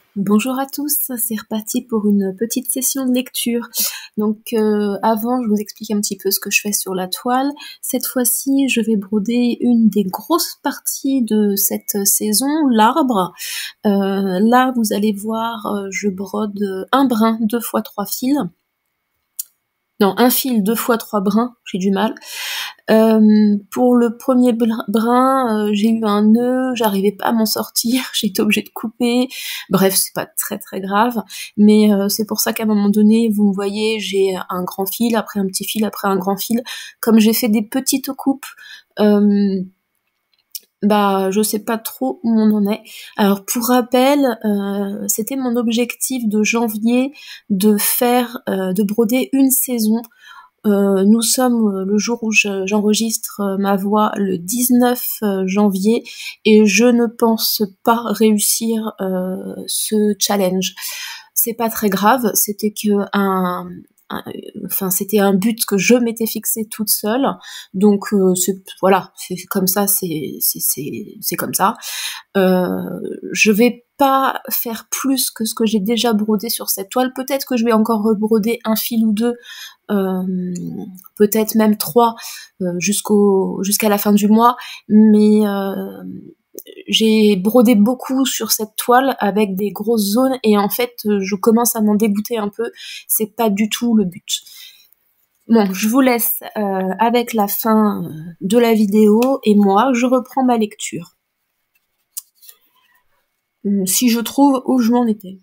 Bonjour à tous, c'est reparti pour une petite session de lecture. Donc avant, je vous explique un petit peu ce que je fais sur la toile. Cette fois-ci, je vais broder une des grosses parties de cette saison, l'arbre. Là, vous allez voir, je brode un brin, 2 fois 3 fils. Non, un fil, 2 fois 3 brins, j'ai du mal. Pour le premier brin, j'ai eu un nœud, j'arrivais pas à m'en sortir, j'ai été obligée de couper. Bref, c'est pas très très grave, mais c'est pour ça qu'à un moment donné, vous me voyez, j'ai un grand fil, après un petit fil, après un grand fil. Comme j'ai fait des petites coupes, je sais pas trop où on en est. Alors pour rappel, c'était mon objectif de janvier de broder une saison. Nous sommes le jour où j'enregistre ma voix le 19 janvier et je ne pense pas réussir ce challenge. C'est pas très grave, c'était un but que je m'étais fixé toute seule, donc voilà, c'est comme ça, c'est comme ça. Je vais pas faire plus que ce que j'ai déjà brodé sur cette toile. Peut-être que je vais encore rebroder un fil ou deux, euh, peut-être même 3 jusqu'à la fin du mois, mais j'ai brodé beaucoup sur cette toile avec des grosses zones et en fait je commence à m'en dégoûter un peu, c'est pas du tout le but. Bon, je vous laisse avec la fin de la vidéo et moi je reprends ma lecture. Si je trouve où je m'en étais.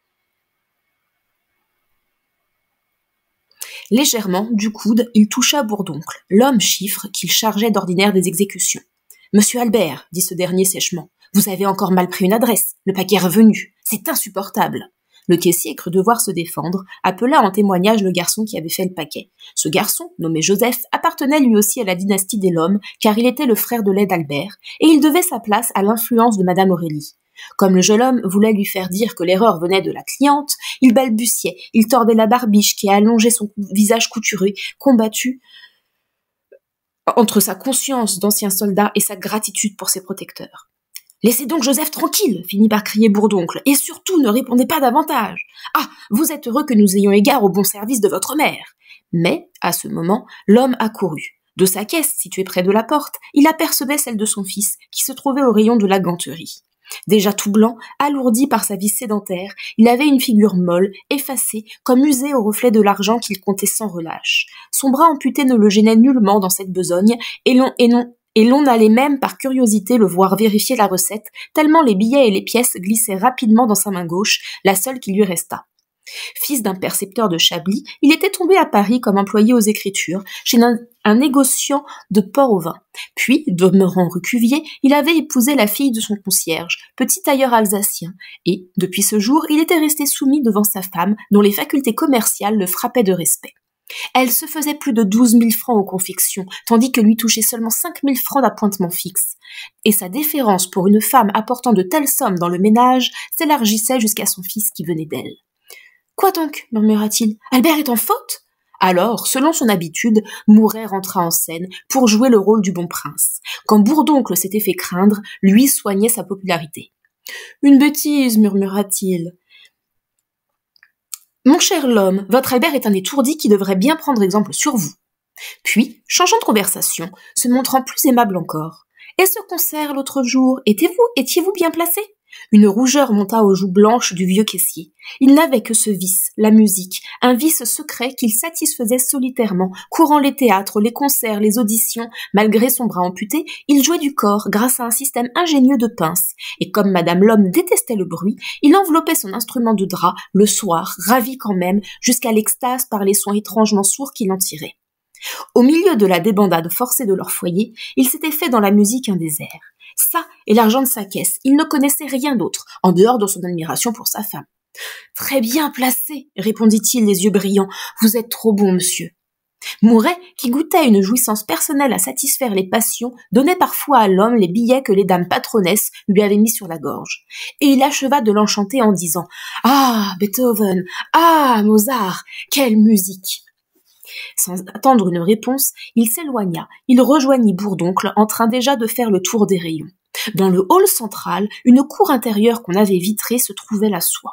Légèrement, du coude, il toucha Bourdoncle, l'homme chiffre qu'il chargeait d'ordinaire des exécutions. Monsieur Albert, dit ce dernier sèchement, vous avez encore mal pris une adresse. Le paquet est revenu. C'est insupportable. Le caissier crut devoir se défendre, appela en témoignage le garçon qui avait fait le paquet. Ce garçon, nommé Joseph, appartenait lui aussi à la dynastie des Lhomme, car il était le frère de Lord Albert, et il devait sa place à l'influence de Madame Aurélie. Comme le jeune homme voulait lui faire dire que l'erreur venait de la cliente, il balbutiait, il tordait la barbiche qui allongeait son visage couturé, combattu entre sa conscience d'ancien soldat et sa gratitude pour ses protecteurs. Laissez donc Joseph tranquille, finit par crier Bourdoncle, et surtout ne répondez pas davantage. Ah, vous êtes heureux que nous ayons égard au bon service de votre mère. Mais, à ce moment, l'homme accourut. De sa caisse, située près de la porte, il apercevait celle de son fils, qui se trouvait au rayon de la ganterie. Déjà tout blanc, alourdi par sa vie sédentaire, il avait une figure molle, effacée, comme usée au reflet de l'argent qu'il comptait sans relâche. Son bras amputé ne le gênait nullement dans cette besogne, et l'on allait même par curiosité le voir vérifier la recette, tellement les billets et les pièces glissaient rapidement dans sa main gauche, la seule qui lui restât. Fils d'un percepteur de Chablis, il était tombé à Paris comme employé aux Écritures, chez un négociant de porc au vin. Puis, demeurant rue Cuvier, il avait épousé la fille de son concierge, petit tailleur alsacien, et, depuis ce jour, il était resté soumis devant sa femme, dont les facultés commerciales le frappaient de respect. Elle se faisait plus de 12 000 francs aux confections, tandis que lui touchait seulement 5 000 francs d'appointement fixe. Et sa déférence pour une femme apportant de telles sommes dans le ménage s'élargissait jusqu'à son fils qui venait d'elle. Quoi donc, murmura-t-il, Albert est en faute? Alors, selon son habitude, Mouret rentra en scène pour jouer le rôle du bon prince. Quand Bourdoncle s'était fait craindre, lui soignait sa popularité. Une bêtise, murmura-t-il. Mon cher l'homme, votre Albert est un étourdi qui devrait bien prendre exemple sur vous. Puis, changeant de conversation, se montrant plus aimable encore. Et ce concert l'autre jour, étiez-vous bien placé? Une rougeur monta aux joues blanches du vieux caissier. Il n'avait que ce vice, la musique, un vice secret qu'il satisfaisait solitairement, courant les théâtres, les concerts, les auditions, malgré son bras amputé, il jouait du corps grâce à un système ingénieux de pinces, et comme Madame Lhomme détestait le bruit, il enveloppait son instrument de drap, le soir, ravi quand même, jusqu'à l'extase par les sons étrangement sourds qu'il en tirait. Au milieu de la débandade forcée de leur foyer, il s'était fait dans la musique un désert. Ça et l'argent de sa caisse, il ne connaissait rien d'autre, en dehors de son admiration pour sa femme. Très bien placé, répondit-il les yeux brillants, vous êtes trop bon, monsieur. Mouret, qui goûtait une jouissance personnelle à satisfaire les passions, donnait parfois à l'homme les billets que les dames patronesses lui avaient mis sur la gorge. Et il acheva de l'enchanter en disant « Ah, Beethoven! Ah, Mozart! Quelle musique !» Sans attendre une réponse, il s'éloigna, il rejoignit Bourdoncle, en train déjà de faire le tour des rayons. Dans le hall central, une cour intérieure qu'on avait vitrée se trouvait la soie.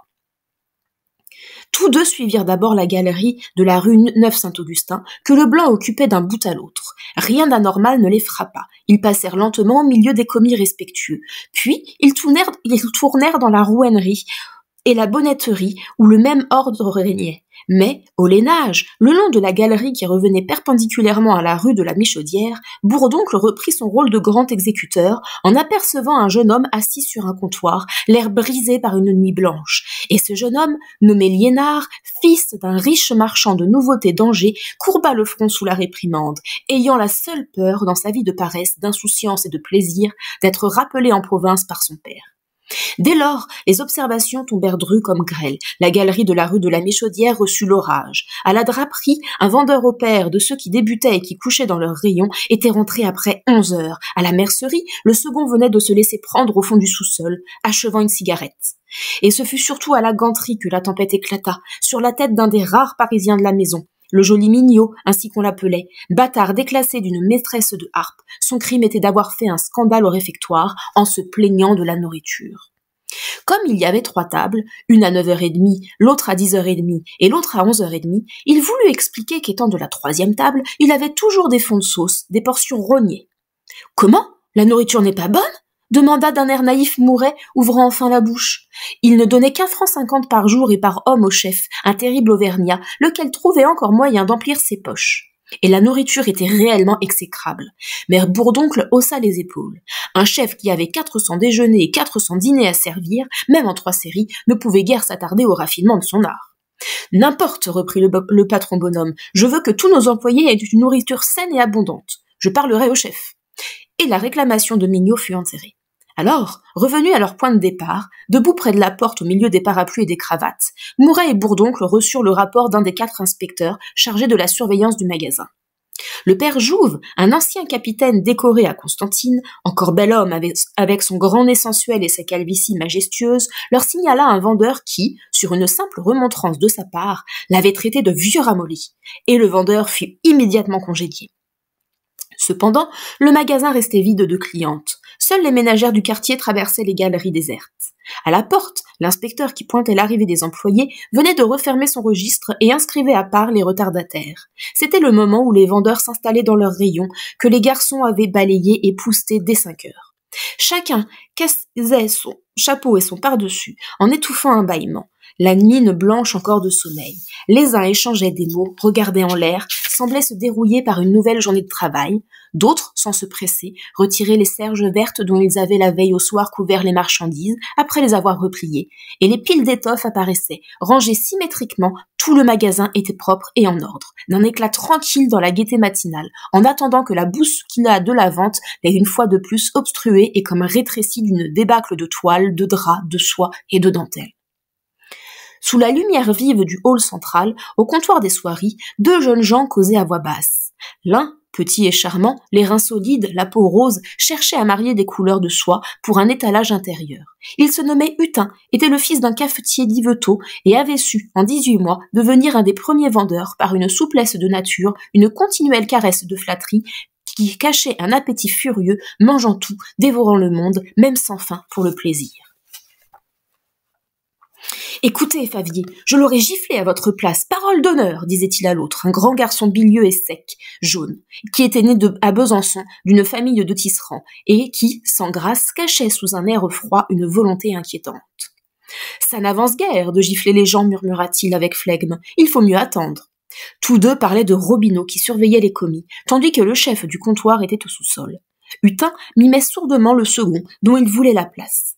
Tous deux suivirent d'abord la galerie de la rue Neuve-Saint-Augustin, que le blanc occupait d'un bout à l'autre. Rien d'anormal ne les frappa. Ils passèrent lentement au milieu des commis respectueux. Puis, ils tournèrent dans la rouennerie et la bonnetterie, où le même ordre régnait. Mais, au Lénage, le long de la galerie qui revenait perpendiculairement à la rue de la Michaudière, Bourdoncle reprit son rôle de grand exécuteur en apercevant un jeune homme assis sur un comptoir, l'air brisé par une nuit blanche. Et ce jeune homme, nommé Liénard, fils d'un riche marchand de nouveautés d'Angers, courba le front sous la réprimande, ayant la seule peur, dans sa vie de paresse, d'insouciance et de plaisir, d'être rappelé en province par son père. Dès lors, les observations tombèrent drues comme grêle. La galerie de la rue de la Michaudière reçut l'orage. À la draperie, un vendeur au pair de ceux qui débutaient et qui couchaient dans leurs rayons était rentré après 11 heures. À la mercerie, le second venait de se laisser prendre au fond du sous-sol, achevant une cigarette. Et ce fut surtout à la ganterie que la tempête éclata, sur la tête d'un des rares Parisiens de la maison. Le joli Mignot, ainsi qu'on l'appelait, bâtard déclassé d'une maîtresse de harpe, son crime était d'avoir fait un scandale au réfectoire en se plaignant de la nourriture. Comme il y avait 3 tables, une à 9h30, l'autre à 10h30 et l'autre à 11h30, il voulut expliquer qu'étant de la 3e table, il avait toujours des fonds de sauce, des portions rognées. « Comment ? La nourriture n'est pas bonne ?» demanda d'un air naïf Mouret, ouvrant enfin la bouche. Il ne donnait qu'1,50 par jour et par homme au chef, un terrible Auvergnat, lequel trouvait encore moyen d'emplir ses poches. Et la nourriture était réellement exécrable. Mère Bourdoncle haussa les épaules. Un chef qui avait 400 déjeuners et 400 dîners à servir, même en 3 séries, ne pouvait guère s'attarder au raffinement de son art. « N'importe, reprit le patron bonhomme, je veux que tous nos employés aient une nourriture saine et abondante. Je parlerai au chef. » Et la réclamation de Mignot fut enterrée. Alors, revenus à leur point de départ, debout près de la porte au milieu des parapluies et des cravates, Mouret et Bourdoncle reçurent le rapport d'un des 4 inspecteurs chargés de la surveillance du magasin. Le père Jouve, un ancien capitaine décoré à Constantine, encore bel homme avec son grand nez sensuel et sa calvitie majestueuse, leur signala un vendeur qui, sur une simple remontrance de sa part, l'avait traité de vieux ramolli, et le vendeur fut immédiatement congédié. Cependant, le magasin restait vide de clientes. Seules les ménagères du quartier traversaient les galeries désertes. À la porte, l'inspecteur qui pointait l'arrivée des employés venait de refermer son registre et inscrivait à part les retardataires. C'était le moment où les vendeurs s'installaient dans leurs rayons, que les garçons avaient balayé et pousseté dès 5 heures. Chacun cassait son chapeau et son par-dessus, en étouffant un bâillement. La mine blanche encore de sommeil. Les uns échangeaient des mots, regardaient en l'air, semblaient se dérouiller par une nouvelle journée de travail. D'autres, sans se presser, retiraient les serges vertes dont ils avaient la veille au soir couvert les marchandises, après les avoir repliées, et les piles d'étoffes apparaissaient, rangées symétriquement, tout le magasin était propre et en ordre, d'un éclat tranquille dans la gaieté matinale, en attendant que la bousculade de la vente l'ait une fois de plus obstruée et comme rétrécie d'une débâcle de toile, de drap, de soie et de dentelle. Sous la lumière vive du hall central, au comptoir des soieries, 2 jeunes gens causaient à voix basse. L'un, petit et charmant, les reins solides, la peau rose, cherchait à marier des couleurs de soie pour un étalage intérieur. Il se nommait Hutin, était le fils d'un cafetier d'Yvetot et avait su, en 18 mois, devenir un des premiers vendeurs par une souplesse de nature, une continuelle caresse de flatterie qui cachait un appétit furieux, mangeant tout, dévorant le monde, même sans faim, pour le plaisir. « Écoutez, Favier, je l'aurais giflé à votre place, parole d'honneur, disait-il à l'autre, un grand garçon bilieux et sec, jaune, qui était né à Besançon, d'une famille de tisserands, et qui, sans grâce, cachait sous un air froid une volonté inquiétante. « Ça n'avance guère de gifler les gens, murmura-t-il avec flegme, il faut mieux attendre. » Tous deux parlaient de Robineau qui surveillait les commis, tandis que le chef du comptoir était au sous-sol. Hutin mimait sourdement le second, dont il voulait la place.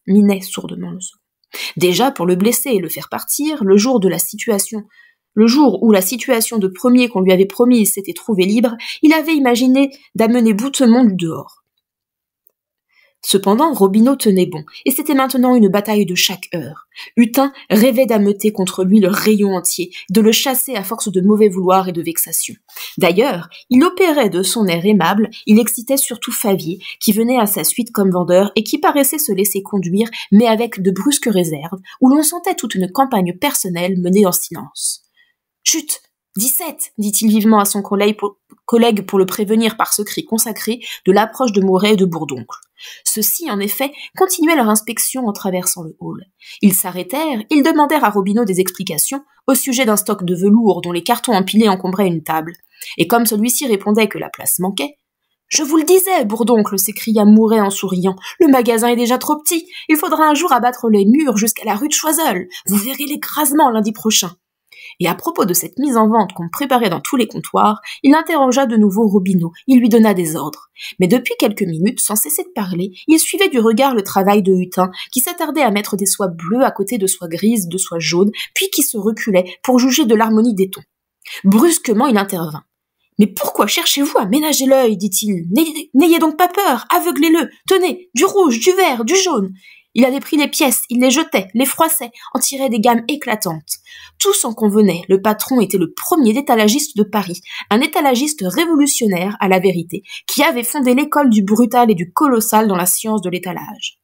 Déjà, pour le blesser et le faire partir, le jour où la situation de premier qu'on lui avait promis s'était trouvée libre, il avait imaginé d'amener Boutemont du dehors. Cependant, Robineau tenait bon, et c'était maintenant une bataille de chaque heure. Hutin rêvait d'ameuter contre lui le rayon entier, de le chasser à force de mauvais vouloir et de vexation. D'ailleurs, il opérait de son air aimable, il excitait surtout Favier, qui venait à sa suite comme vendeur et qui paraissait se laisser conduire, mais avec de brusques réserves, où l'on sentait toute une campagne personnelle menée en silence. « Chut ! 17, dit-il vivement à son collègue pour le prévenir par ce cri consacré de l'approche de Mouret et de Bourdoncle. Ceux-ci, en effet, continuaient leur inspection en traversant le hall. Ils s'arrêtèrent, ils demandèrent à Robineau des explications au sujet d'un stock de velours dont les cartons empilés encombraient une table. Et comme celui-ci répondait que la place manquait, « Je vous le disais, Bourdoncle, s'écria Mouret en souriant, le magasin est déjà trop petit, il faudra un jour abattre les murs jusqu'à la rue de Choiseul, vous verrez l'écrasement lundi prochain. » Et à propos de cette mise en vente qu'on préparait dans tous les comptoirs, il interrogea de nouveau Robineau, il lui donna des ordres. Mais depuis quelques minutes, sans cesser de parler, il suivait du regard le travail de Hutin, qui s'attardait à mettre des soies bleues à côté de soies grises, de soies jaunes, puis qui se reculait pour juger de l'harmonie des tons. Brusquement, il intervint. « Mais pourquoi cherchez-vous à ménager l'œil, dit-il. N'ayez donc pas peur, aveuglez-le. Tenez, du rouge, du vert, du jaune. » Il avait pris les pièces, il les jetait, les froissait, en tirait des gammes éclatantes. Tous en convenaient, le patron était le premier étalagiste de Paris, un étalagiste révolutionnaire, à la vérité, qui avait fondé l'école du brutal et du colossal dans la science de l'étalage.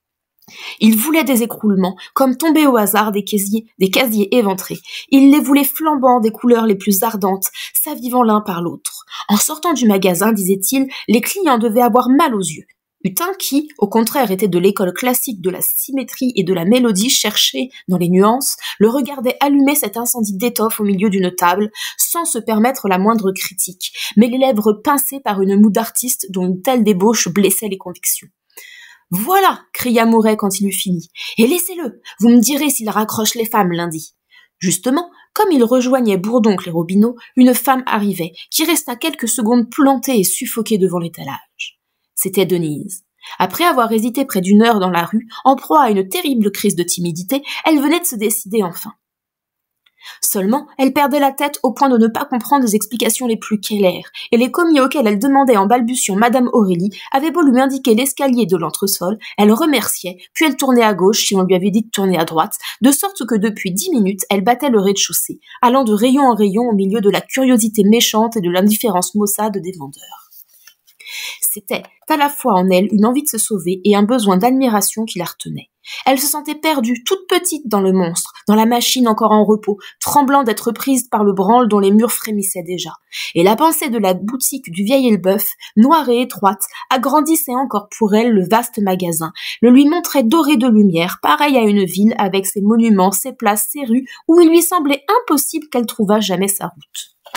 Il voulait des écroulements, comme tomber au hasard des casiers éventrés. Il les voulait flambants des couleurs les plus ardentes, s'avivant l'un par l'autre. En sortant du magasin, disait-il, les clients devaient avoir mal aux yeux. Hutin, qui, au contraire, était de l'école classique de la symétrie et de la mélodie cherchée dans les nuances, le regardait allumer cet incendie d'étoffe au milieu d'une table, sans se permettre la moindre critique, mais les lèvres pincées par une moue d'artiste dont une telle débauche blessait les convictions. « Voilà » cria Mouret quand il eut fini. « Et laissez-le, vous me direz s'il raccroche les femmes lundi. » Justement, comme il rejoignait Bourdoncle et Robineau, une femme arrivait, qui resta quelques secondes plantée et suffoquée devant l'étalage. C'était Denise. Après avoir hésité près d'une heure dans la rue, en proie à une terrible crise de timidité, elle venait de se décider enfin. Seulement, elle perdait la tête au point de ne pas comprendre les explications les plus claires, et les commis auxquels elle demandait en balbutiant Madame Aurélie avaient beau lui indiquer l'escalier de l'entresol, elle remerciait, puis elle tournait à gauche si on lui avait dit de tourner à droite, de sorte que depuis 10 minutes, elle battait le rez-de-chaussée, allant de rayon en rayon au milieu de la curiosité méchante et de l'indifférence maussade des vendeurs. C'était à la fois en elle une envie de se sauver et un besoin d'admiration qui la retenait. Elle se sentait perdue, toute petite dans le monstre, dans la machine encore en repos, tremblant d'être prise par le branle dont les murs frémissaient déjà. Et la pensée de la boutique du vieil Elbeuf, noire et étroite, agrandissait encore pour elle le vaste magasin, le lui montrait doré de lumière, pareil à une ville avec ses monuments, ses places, ses rues, où il lui semblait impossible qu'elle trouvât jamais sa route.